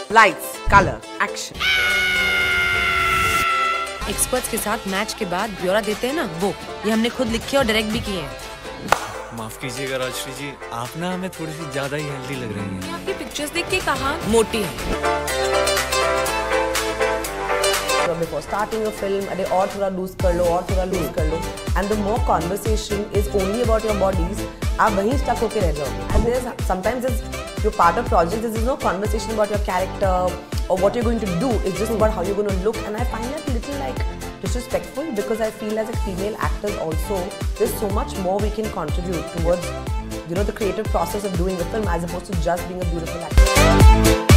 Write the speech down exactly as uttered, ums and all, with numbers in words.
Lights, color, action. Experts के साथ match के बाद ब्यौरा देते हैं ना, वो ये हमने खुद लिखे और डायरेक्ट भी किए हैं। माफ कीजिएगा राजश्री जी, आप ना हमें थोड़ी सी ज्यादा ही हेल्दी लग रही हैं। आपकी पिक्चर्स देख के कहा मोटी है। Before starting a film, अरे और थोड़ा लूज कर लो और थोड़ा लूज कर लो, and the more conversation is only about your bodies, आप वहीं stuck होके रह जाओगे. And there's sometimes there's you're part of project, there's no conversation about your character or what you're going to do. It's just about how you're going to look, and I find that a little like disrespectful because I feel as a female actors also, there's so much more we can contribute towards, you know, the creative process of doing a film as opposed to just being a beautiful actor.